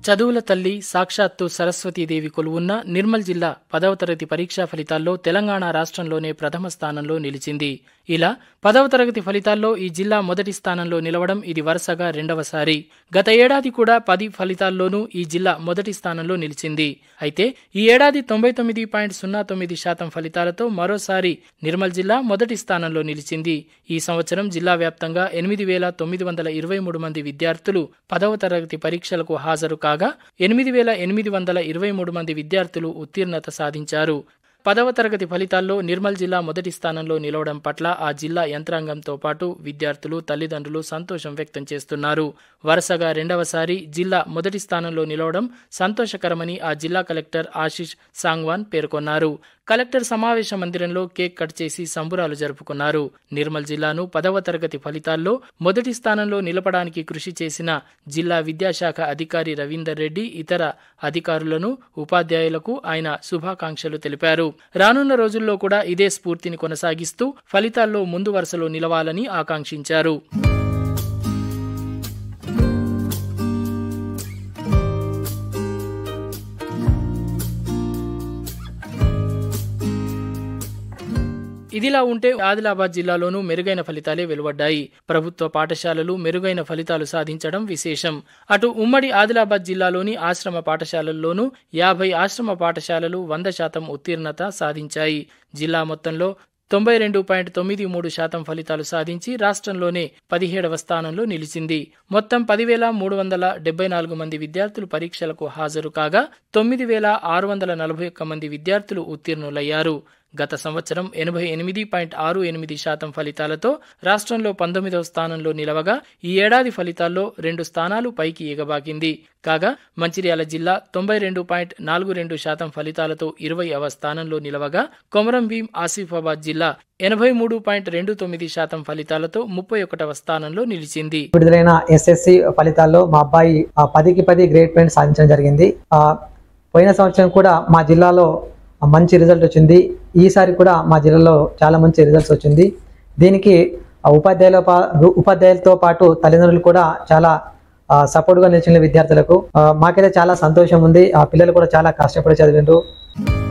చదువుల తల్లి సాక్షాత్తు సరస్వతీదేవి కొలువున్న నిర్మల్ జిల్లా 10వ తరగతి పరీక్షా ఫలితాల్లో తెలంగాణ రాష్ట్రంలోనే ప్రథమ స్థానంలో నిలిచింది. ఇలా 10వ తరగతి ఫలితాల్లో ఈ జిల్లా మొదటి స్థానంలో నిలవడం ఇది వరుసగా రెండవసారి. గత ఏడాది కూడా 10 ఫలితాల్లోనూ ఈ జిల్లా మొదటి స్థానంలో నిలిచింది. అయితే ఈ ఏడాది 99.09% ఫలితాలతో మరోసారి నిర్మల్ జిల్లా మొదటి స్థానంలో నిలిచింది. ఈ సంవత్సరం జిల్లా వ్యాప్తంగా 8,923 మంది విద్యార్థులు 10వ తరగతి పరీక్షలకు హాజరు కాగా 8,823 మంది విద్యార్థులు ఉత్తీర్ణత సాధించారు. 10వ తరగతి ఫలితాల్లో నిర్మల్ జిల్లా మొదటి స్థానంలో నిలవడం పట్ల ఆ జిల్లా యంత్రాంగంతో పాటు విద్యార్థులు, తల్లిదండ్రులు సంతోషం వ్యక్తం చేస్తున్నారు. వరుసగా రెండవసారి జిల్లా మొదటి స్థానంలో నిలవడం సంతోషకరమని ఆ జిల్లా కలెక్టర్ ఆశీష్ సాంగ్వాన్ పేర్కొన్నారు. కలెక్టర్ సమావేశ మందిరంలో కేక్ కట్ చేసి సంబురాలు జరుపుకున్నారు. నిర్మల్ జిల్లాను 10వ తరగతి ఫలితాల్లో మొదటి స్థానంలో నిలపడానికి కృషి చేసిన జిల్లా విద్యాశాఖ అధికారి రవీందర్ రెడ్డి, ఇతర అధికారులను, ఉపాధ్యాయులకు ఆయన శుభాకాంక్షలు తెలిపారు. రానున్న రోజుల్లో కూడా ఇదే స్ఫూర్తిని కొనసాగిస్తూ ఫలితాల్లో ముందు వరుసలో నిలవాలని ఆకాంక్షించారు. ఇదిలా ఉంటే ఆదిలాబాద్ జిల్లాలోనూ మెరుగైన ఫలితాలే వెలువడ్డాయి. ప్రభుత్వ పాఠశాలలు మెరుగైన ఫలితాలు సాధించడం విశేషం. అటు ఉమ్మడి ఆదిలాబాద్ జిల్లాలోని ఆశ్రమ పాఠశాలల్లోనూ 50 ఆశ్రమ పాఠశాలలు 100% ఉత్తీర్ణత సాధించాయి. జిల్లా మొత్తంలో 92.93% ఫలితాలు సాధించి రాష్ట్రంలోనే 17వ స్థానంలో నిలిచింది. మొత్తం 10,374 మంది విద్యార్థులు పరీక్షలకు హాజరు కాగా 9,641 మంది విద్యార్థులు ఉత్తీర్ణులయ్యారు. గత సంవత్సరం 88.68% ఫలితాలతో రాష్ట్రంలో 19వ స్థానంలో నిలవగా ఈ ఏడాది ఫలితాల్లో 2 స్థానాలు పైకి ఎగబాకింది. కాగా మంచిర్యాల జిల్లా 92.42% ఫలితాలతో 20వ స్థానంలో నిలవగా కొమరం భీం ఆసిఫాబాద్ జిల్లా 83.29% ఫలితాలతో 31వ స్థానంలో నిలిచింది. విడుదలైన ఎస్ఎస్సి ఫలితాల్లో మా అబ్బాయి 10కి 10 గ్రేడ్ పాయింట్ సాధించడం జరిగింది. పోయిన సంవత్సరం కూడా మా జిల్లాలో మంచి రిజల్ట్ వచ్చింది. ఈసారి కూడా మా జిల్లాలో చాలా మంచి రిజల్ట్స్ వచ్చింది. దీనికి ఉపాధ్యాయులతో పాటు తల్లిదండ్రులు కూడా చాలా సపోర్ట్గా నిలిచిన విద్యార్థులకు మాకైతే చాలా సంతోషం ఉంది. ఆ పిల్లలు కూడా చాలా కష్టపడి చదివిండ్రు.